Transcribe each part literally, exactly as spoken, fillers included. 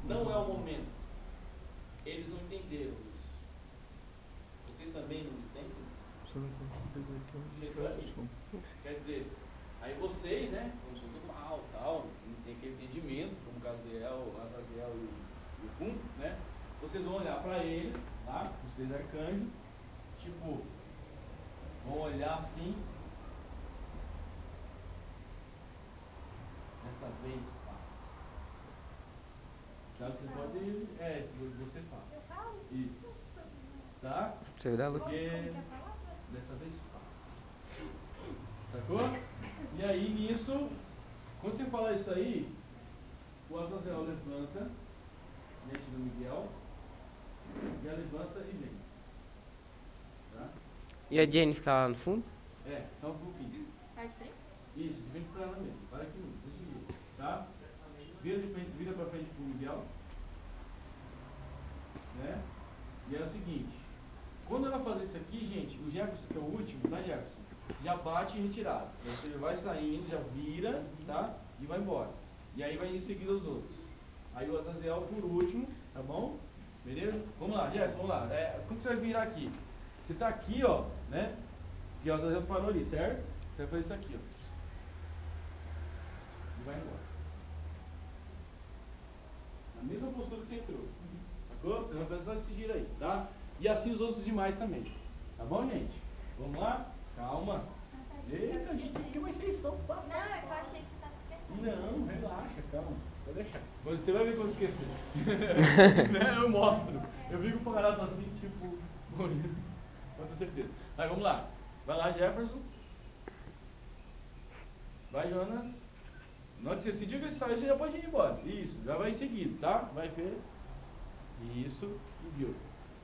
Não é o momento. Eles não entenderam isso. Vocês também não entendem? Quer dizer, aí vocês, né, como são do mal, tal, não tem aquele entendimento, como o Gaziel, o Azaziel e o Pum, né? Vocês vão olhar para eles, tá? Os três arcanjos, tipo, vão olhar assim. Dessa vez, paz. Sabe que você pode. É, você fala. Eu falo? Isso. Tá? Você dá, Lu? Porque dessa vez paz. Sacou? E aí nisso, quando você fala isso aí, o Azazel levanta diante do Miguel, já levanta e vem. Tá? E a Jenny fica lá no fundo? É, só um pouquinho. Parte frente? Isso, de frente pra ela mesmo. Para aqui mesmo, deixa eu seguir. Tá? Vira, de frente, vira pra frente pro Miguel. Né? E é o seguinte, quando ela fazer isso aqui, gente, o Jefferson, que é o último, né, Jefferson? Já bate em retirada. Aí você vai saindo, já vira, tá? E vai embora. E aí vai em seguida os outros. Aí o Azazel por último, tá bom? Beleza? Vamos lá, Jefferson, vamos lá. É, como que você vai virar aqui? Você tá aqui, ó, né? E o Azazel parou ali, certo? Você vai fazer isso aqui, ó. E vai embora. Na mesma postura que você entrou. Sacou? Você vai fazer só esse giro aí, tá? E assim os outros demais também. Tá bom, gente? Vamos lá? Calma. Eita, gente, o que vai ser isso? Não, é que eu achei que você estava esquecendo. Não, relaxa, calma. Pode deixar. Você vai ver quando esquecer. Né? Eu mostro. Eu fico parado assim, tipo, bonito. Pode ter certeza. Aí, vamos lá. Vai lá, Jefferson. Vai, Jonas. Na hora que você sentir que ele saiu, você já pode ir embora. Isso, já vai seguindo, tá? Vai ver. Isso, e viu.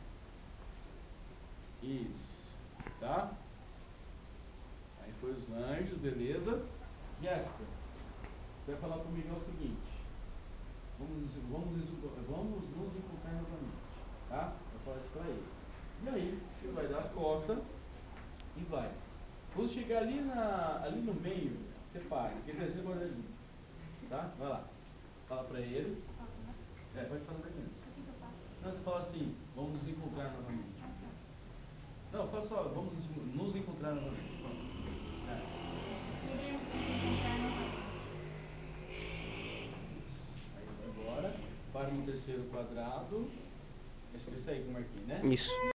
Isso, tá? Aí foi os anjos, beleza? Jéssica, você vai falar comigo é o seguinte. Vamos, vamos, vamos nos encontrar novamente, tá? Vou falar isso pra ele. E aí, você vai dar as costas e vai. Quando chegar ali, na, ali no meio, você para, porque ele vai ser guardadinho. Tá? Vai lá. Fala pra ele. É, pode falar pra mim. Não, você fala assim, vamos nos encontrar novamente. Não, fala só, vamos nos, nos encontrar novamente. É. Queremos nos encontrar novamente. Aí vai embora. Para no terceiro quadrado. Acho que é isso aí que eu marquei, né? Isso.